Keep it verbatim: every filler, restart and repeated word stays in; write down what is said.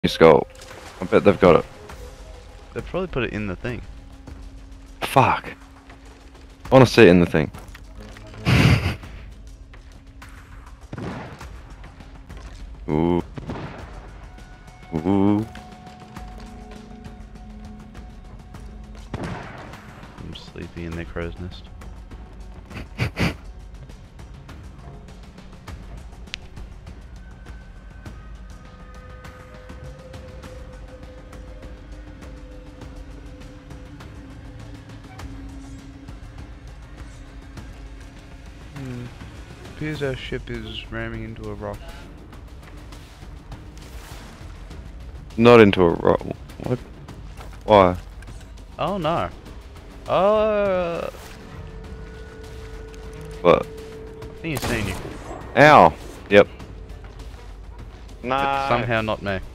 skull. I bet they've got it. They've probably put it in the thing. Fuck. I want to see it in the thing. Ooh. Ooh. I'm sleepy in their crow's nest. Hmm. Appears our ship is ramming into a rock. Not into a rock. What? Why? Oh no. Uh. What? I think he's seen you. Ow. Yep. No. But somehow not me.